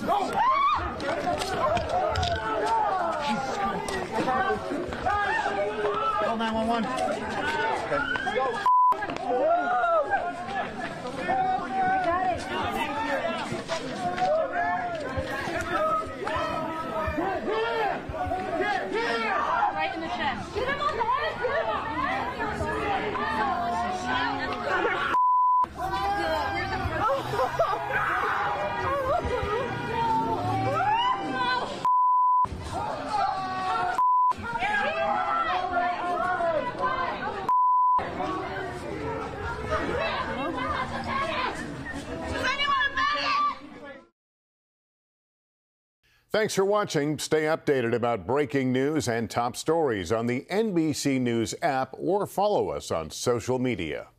Call 911. Right in the chest. Get him on the head! Thanks for watching. Stay updated about breaking news and top stories on the NBC News app or follow us on social media.